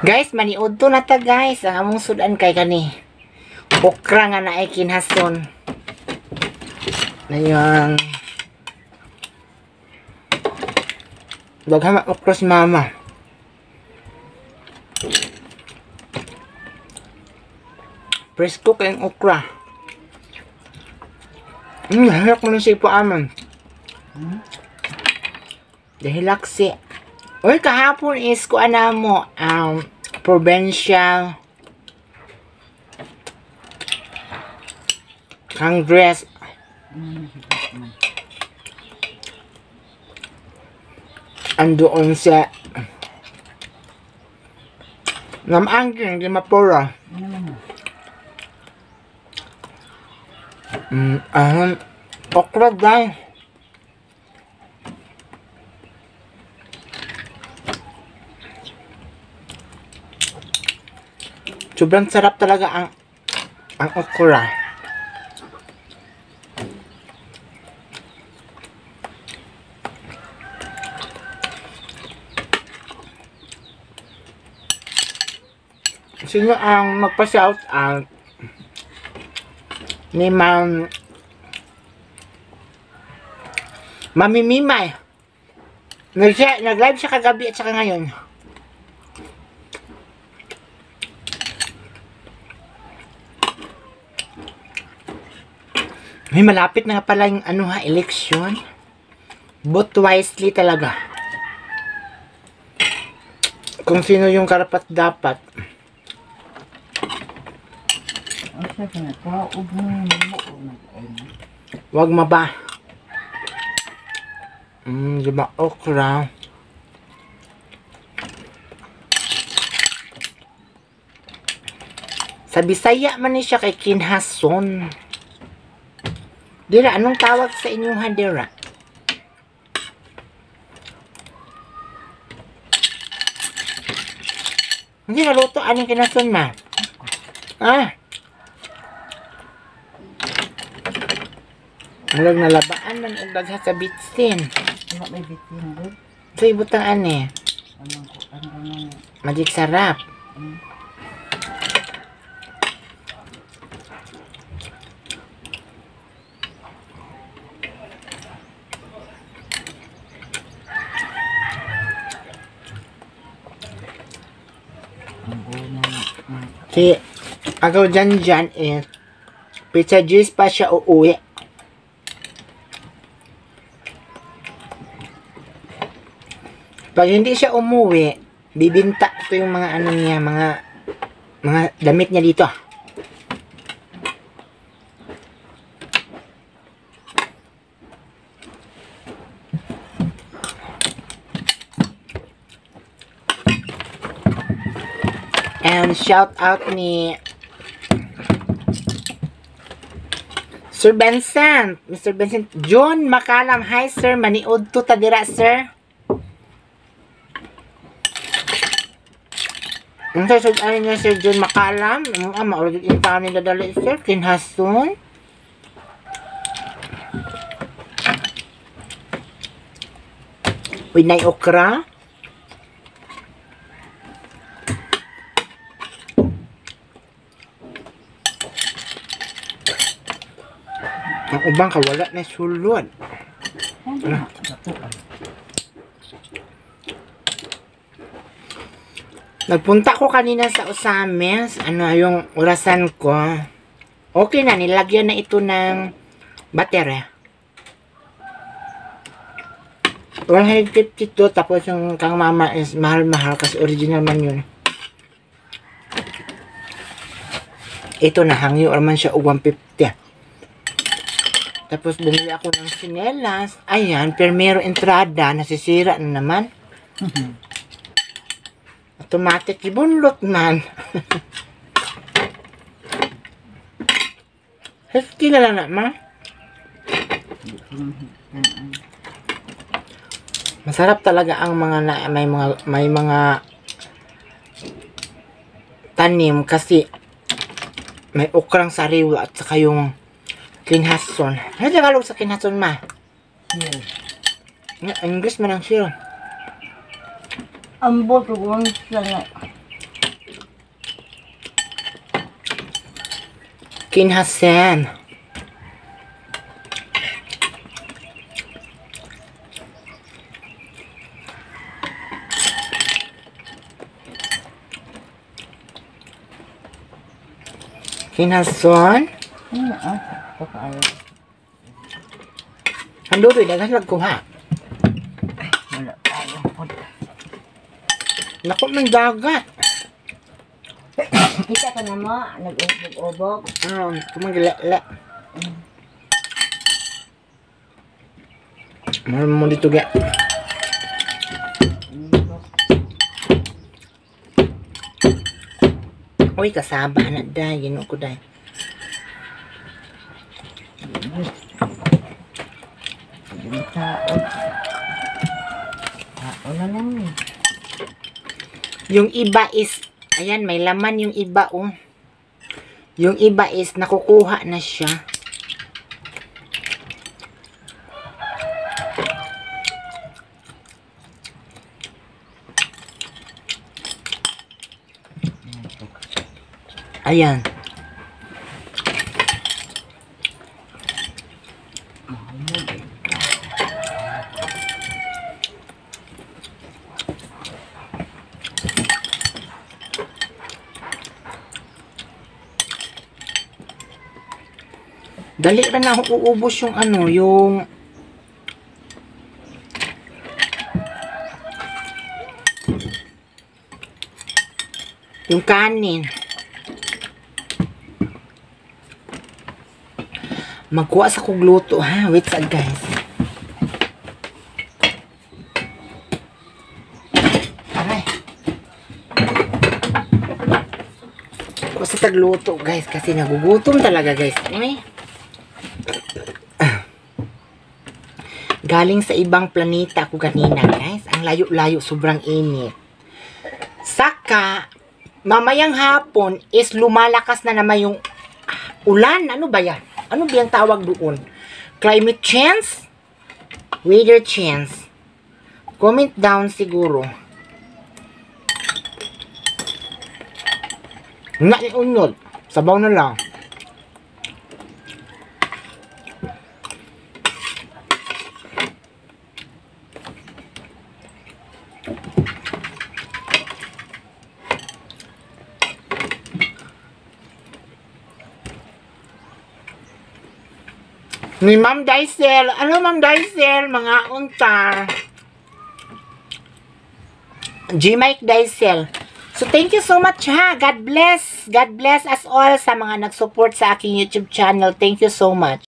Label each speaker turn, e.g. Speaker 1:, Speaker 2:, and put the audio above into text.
Speaker 1: Guys, maniudto na ta guys. Ang among sudan kay kani. Okra nga na ay kinhason. Na yung daghang okra si mama. Presko kayong okra. Halak mo ng sipo aman. Dahil laksi. Uy, kahapon is ko mo provincial Congress. Andoon sa Namangking, di mapura. Okra guys. Sobrang sarap talaga ang okra. Sino ang magpa-shout out ni Mami Mimay? Nag-live siya kagabi at saka ngayon. May malapit na nga pala yung election. Vote wisely talaga. Kung sino yung karapat dapat. Wag maba. Diba okra. Sa Bisaya man ni siya kay kinhason. Dira, anong tawag sa inyong hadira? Hindi naluto, anong kinason ma? Huwag nalabaan man o dagha sa bitsin.
Speaker 2: Ano may bitsin doon?
Speaker 1: So, ibutang ano Magic sarap. Si agaw dyan pizza juice pa siya uuwi. Pag hindi siya umuwi, bibinta ko yung mga niya, mga damit niya dito. And shout out ni Sir Vincent, Mr. Vincent John Makalam. Hi sir, maniudto ta dira sir. Ang sasabihin niya Sir John Makalam, maulog yung tao nila dali sir, kinhason. Winay okra. Ang ubang kawala na sulod. Nagpunta ko kanina sa Usames. Yung orasan ko. Okay na, nilagyan na ito ng baterya. 152, tapos yung kang mama is mahal-mahal kasi original man yun. Ito na, hangyo naman siya 150. Tapos bumili ako ng sinelas. Ayan, primero entrada, nasisira na naman. Automatic ibunlot man. Heski na lang naman. Masarap talaga ang may mga tanim kasi may okrang sariwa at saka yung kinhason. Ano tagalog sa kinhason ma? English man ang siya.
Speaker 2: Ambot ko lang.
Speaker 1: KINHASON. KINHASON.
Speaker 2: Pagkaayo.
Speaker 1: Ang doon, dagan lang ko ha.
Speaker 2: Wala tayo po.
Speaker 1: Naku, may dagat.
Speaker 2: Kita ka na mo, nag-ubog-ubog.
Speaker 1: Kumagala. Maram mo dito ga. Uy, kasaba na day. Gino ko day.
Speaker 2: Tao na lang eh.
Speaker 1: Yung iba is, ayan, may laman yung iba, oh. Yung iba is, nakukuha na siya. Ayan. Dali rin na ako uubos yung ano, yung kanin. Magkuha sa kong luto, ha? Wait sa guys. Aray. Kuha sa tagluto, guys. Kasi nagugutom talaga, guys. Uy. Galing sa ibang planeta ako kanina, guys. Ang layo-layo, sobrang init. Saka, mamayang hapon is lumalakas na naman yung ulan. Ano ba yan? Ano ba yung tawag doon? Climate change? Weather change. Comment down siguro. Naiunod. Sabaw na lang. Ni Ma'am Daisel. Ano Ma'am Daisel? Mga untar. G-Mike Daisel. So, thank you so much ha. God bless. God bless us all sa mga nag-support sa aking YouTube channel. Thank you so much.